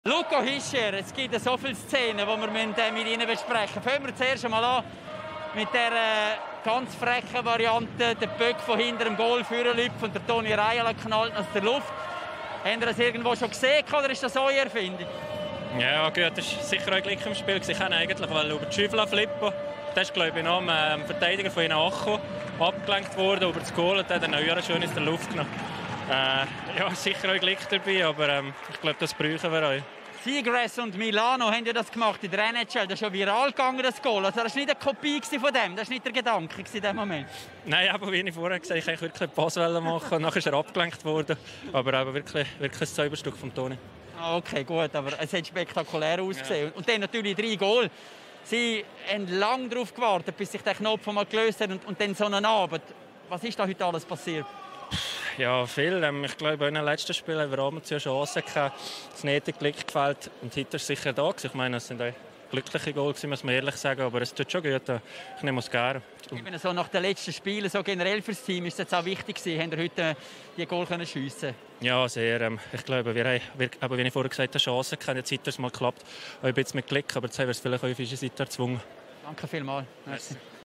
Luko Hischier, es gibt so viele Szenen, die wir mit Ihnen besprechen müssen. Fangen wir zuerst einmal an mit der ganz frechen Variante, der Böck von hinter dem Goal vorlüpft und der Toni Raiola knallt aus der Luft. Haben Sie das irgendwo schon gesehen oder ist das eure Erfindung? Ja, gut, das war sicher auch gleich im Spiel. Ich kann eigentlich über die Schüffel flippen. Das ist, glaube ich, noch ein Verteidiger von ihnen angekommen, abgelenkt worden über das Goal und hat dann auch schön in der Luft genommen. Ja, sicher auch Glück dabei, aber ich glaube, das brauchen wir auch. Seagrass und Milano haben ja das gemacht in der NHL. Das ist schon viral gegangen, das Goal. Also das war nicht eine Kopie von dem, das war nicht der Gedanke in diesem Moment. Nein, aber wie ich vorher gesagt habe, ich wollte wirklich einen Pass machen und nachher ist er abgelenkt worden. Aber wirklich ein Zauberstück von Toni. Okay, gut, aber es hat spektakulär ausgesehen. Ja. Und dann natürlich 3 Goal. Sie haben lange darauf gewartet, bis sich der Knopf mal gelöst hat und dann so einen Abend. Was ist da heute alles passiert? Ja, viel. Ich glaube, in den letzten Spielen haben wir abends ja Chancen gehabt. Das nette Glück gefällt und heute ist sicher da. Ich meine, es sind glückliche Goals, muss man ehrlich sagen, aber es tut schon gut. Ich nehme es gerne. Eben so nach den letzten Spielen, so generell fürs Team, ist es jetzt auch wichtig gewesen, habt ihr heute die Goal schiessen können? Ja, sehr. Ich glaube, wir haben, wie ich vorher gesagt habe, Chancen gehabt. Jetzt hat es mal geklappt. Auch ein bisschen mit Glück, aber jetzt haben wir es vielleicht auf unsere Seite erzwungen. Danke vielmals. Merci.